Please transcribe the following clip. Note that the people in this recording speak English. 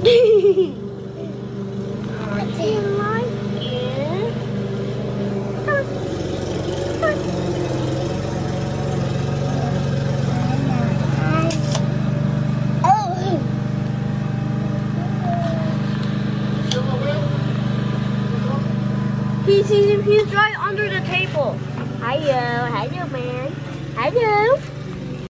What's in life is... He's right under the table. Hello, man. Hello.